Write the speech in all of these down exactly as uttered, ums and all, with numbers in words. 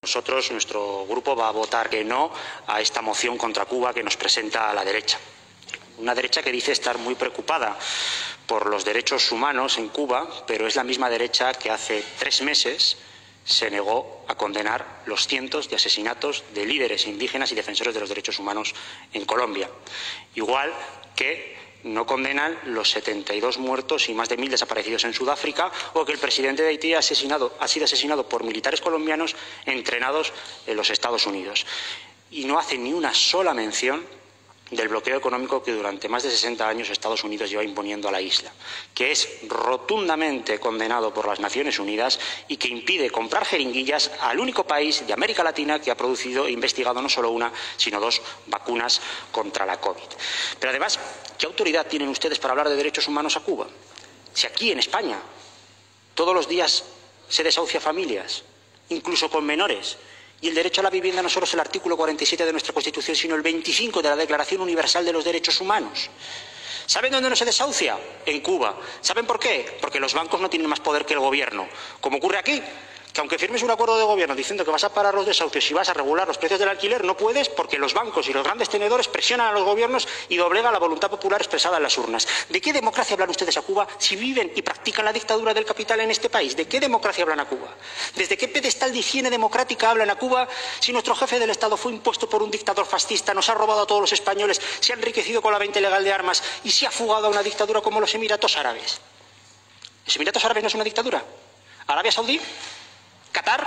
nosotros, nuestro grupo va a votar que no a esta moción contra Cuba que nos presenta la derecha. Una derecha que dice estar muy preocupada por los derechos humanos en Cuba, pero es la misma derecha que hace tres meses se negó a condenar los cientos de asesinatos de líderes indígenas y defensores de los derechos humanos en Colombia. Igual que no condenan los setenta y dos muertos y más de mil desaparecidos en Sudáfrica, o que el presidente de Haití ha, asesinado, ha sido asesinado por militares colombianos entrenados en los Estados Unidos. Y no hace ni una sola mención del bloqueo económico que durante más de sesenta años Estados Unidos lleva imponiendo a la isla, que es rotundamente condenado por las Naciones Unidas y que impide comprar jeringuillas al único país de América Latina que ha producido e investigado no solo una, sino dos vacunas contra la COVID. Pero además, ¿qué autoridad tienen ustedes para hablar de derechos humanos a Cuba? Si aquí en España todos los días se desahucia familias, incluso con menores, y el derecho a la vivienda no solo es el artículo cuarenta y siete de nuestra Constitución, sino el veinticinco de la Declaración Universal de los Derechos Humanos. ¿Saben dónde no se desahucia? En Cuba. ¿Saben por qué? Porque los bancos no tienen más poder que el gobierno. Como ocurre aquí, que aunque firmes un acuerdo de gobierno diciendo que vas a parar los desahucios y vas a regular los precios del alquiler, no puedes porque los bancos y los grandes tenedores presionan a los gobiernos y doblegan la voluntad popular expresada en las urnas. ¿De qué democracia hablan ustedes a Cuba si viven y practican la dictadura del capital en este país? ¿De qué democracia hablan a Cuba? ¿Desde qué pedestal de higiene democrática hablan a Cuba si nuestro jefe del Estado fue impuesto por un dictador fascista, nos ha robado a todos los españoles, se ha enriquecido con la venta ilegal de armas y se ha fugado a una dictadura como los Emiratos Árabes? ¿Los Emiratos Árabes no es una dictadura? ¿Arabia Saudí? ¿Qatar?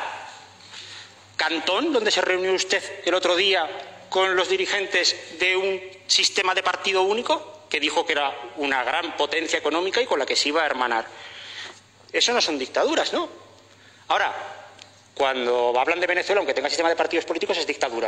¿Cantón, donde se reunió usted el otro día con los dirigentes de un sistema de partido único que dijo que era una gran potencia económica y con la que se iba a hermanar? Eso no son dictaduras, ¿no? Ahora, cuando hablan de Venezuela, aunque tenga sistema de partidos políticos, es dictadura.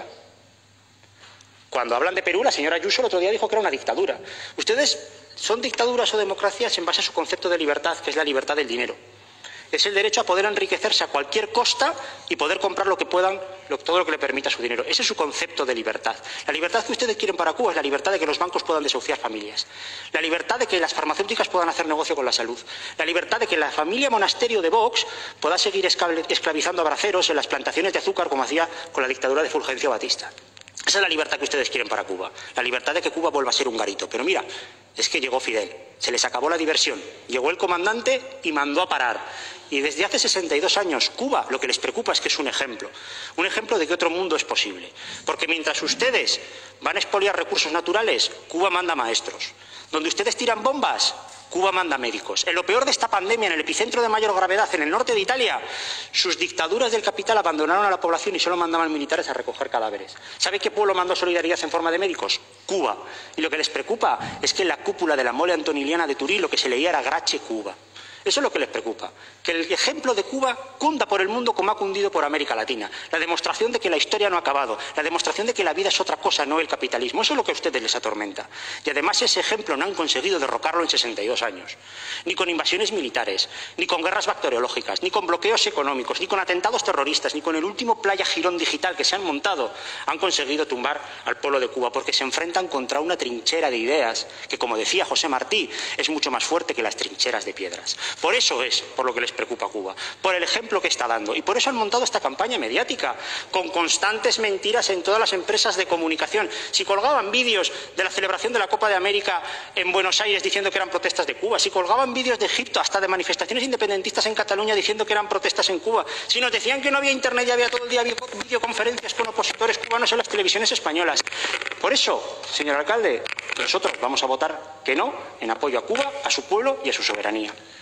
Cuando hablan de Perú, la señora Ayuso el otro día dijo que era una dictadura. Ustedes son dictaduras o democracias en base a su concepto de libertad, que es la libertad del dinero. Es el derecho a poder enriquecerse a cualquier costa y poder comprar lo que puedan, lo, todo lo que le permita su dinero. Ese es su concepto de libertad. La libertad que ustedes quieren para Cuba es la libertad de que los bancos puedan desahuciar familias. La libertad de que las farmacéuticas puedan hacer negocio con la salud. La libertad de que la familia monasterio de Vox pueda seguir esclavizando a braceros en las plantaciones de azúcar como hacía con la dictadura de Fulgencio Batista. Esa es la libertad que ustedes quieren para Cuba. La libertad de que Cuba vuelva a ser un garito. Pero mira, es que llegó Fidel, se les acabó la diversión, llegó el comandante y mandó a parar. Y desde hace sesenta y dos años Cuba lo que les preocupa es que es un ejemplo, un ejemplo de que otro mundo es posible. Porque mientras ustedes van a expoliar recursos naturales, Cuba manda maestros. Donde ustedes tiran bombas, Cuba manda médicos. En lo peor de esta pandemia, en el epicentro de mayor gravedad, en el norte de Italia, sus dictaduras del capital abandonaron a la población y solo mandaban militares a recoger cadáveres. ¿Sabe qué pueblo mandó solidaridad en forma de médicos? Cuba. Y lo que les preocupa es que en la cúpula de la mole antoniliana de Turín lo que se leía era Grazie Cuba. Eso es lo que les preocupa, que el ejemplo de Cuba cunda por el mundo como ha cundido por América Latina. La demostración de que la historia no ha acabado, la demostración de que la vida es otra cosa, no el capitalismo. Eso es lo que a ustedes les atormenta. Y además ese ejemplo no han conseguido derrocarlo en sesenta y dos años. Ni con invasiones militares, ni con guerras bacteriológicas, ni con bloqueos económicos, ni con atentados terroristas, ni con el último Playa Girón digital que se han montado, han conseguido tumbar al pueblo de Cuba, porque se enfrentan contra una trinchera de ideas que, como decía José Martí, es mucho más fuerte que las trincheras de piedras. Por eso es por lo que les preocupa a Cuba, por el ejemplo que está dando. Y por eso han montado esta campaña mediática, con constantes mentiras en todas las empresas de comunicación. Si colgaban vídeos de la celebración de la Copa de América en Buenos Aires diciendo que eran protestas de Cuba, si colgaban vídeos de Egipto, hasta de manifestaciones independentistas en Cataluña diciendo que eran protestas en Cuba, si nos decían que no había internet y había todo el día videoconferencias con opositores cubanos en las televisiones españolas. Por eso, señor alcalde, nosotros vamos a votar que no en apoyo a Cuba, a su pueblo y a su soberanía.